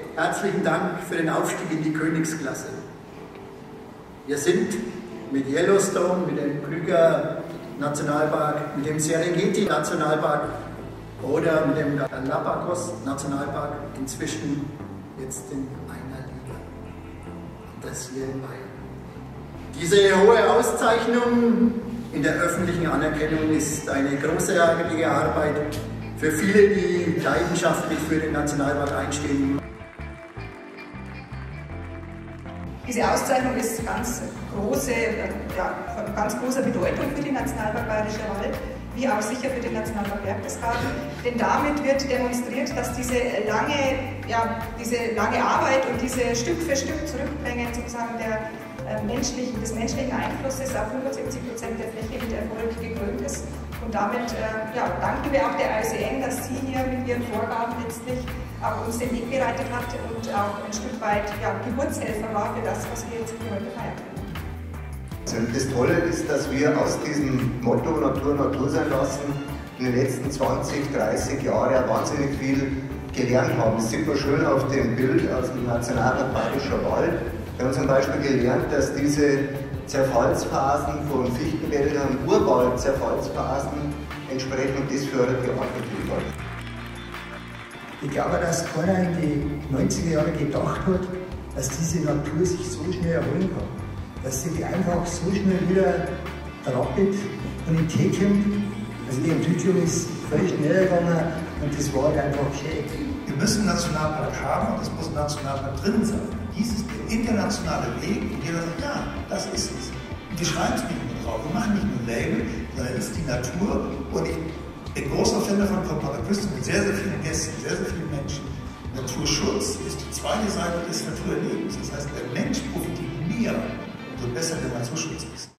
herzlichen Dank für den Aufstieg in die Königsklasse. Wir sind mit Yellowstone, mit dem Krüger Nationalpark, mit dem Serengeti Nationalpark oder mit dem Galapagos Nationalpark inzwischen jetzt in einer Liga. Und das hier in Bayern. Diese hohe Auszeichnung in der öffentlichen Anerkennung ist eine großartige Arbeit für viele, die leidenschaftlich für den Nationalpark einstehen. Diese Auszeichnung ist von ganz großer Bedeutung für den Nationalpark Bayerischer Wald, wie auch sicher für den Nationalpark Berchtesgaden. Denn damit wird demonstriert, dass diese lange Arbeit und diese Stück für Stück Zurückbringen sozusagen des menschlichen Einflusses auf 75% der Fläche mit Erfolg gekrönt ist. Und damit danken wir auch der IUCN, dass sie hier mit ihren Vorgaben letztlich auch uns den Weg bereitet hat und auch ein Stück weit Geburtshelfer war für das, was wir jetzt hier heute feiern können. Das Tolle ist, dass wir aus diesem Motto Natur Natur sein lassen in den letzten 20, 30 Jahren wahnsinnig viel gelernt haben. Das sieht man schön auf dem Bild aus dem Nationalpark Bayerischer Wald. Wir haben zum Beispiel gelernt, dass diese Zerfallsphasen von Fichtenwäldern, Urwald-Zerfallsphasen entsprechend das fördert die Artenvielfalt. Ich glaube, dass keiner in die 90er Jahre gedacht hat, dass diese Natur sich so schnell erholen kann. Dass sie einfach so schnell wieder rapid und in Tee kommt. Also die Entwicklung ist völlig schneller gegangen und das war halt einfach schön. Wir müssen einen Nationalpark haben und es muss ein Nationalpark drin sein. Dies ist der internationale Weg und jeder sagt, ja, das ist es. Und wir schreiben es nicht nur drauf, wir machen nicht nur ein Label, sondern es ist die Natur. Und ich bin großer Fan davon, kommt bei der Küste mit sehr, sehr vielen Gästen, sehr, sehr vielen Menschen. Naturschutz ist die zweite Seite des Naturerlebens. Das heißt, der Mensch profitiert mehr, umso besser der Naturschutz ist.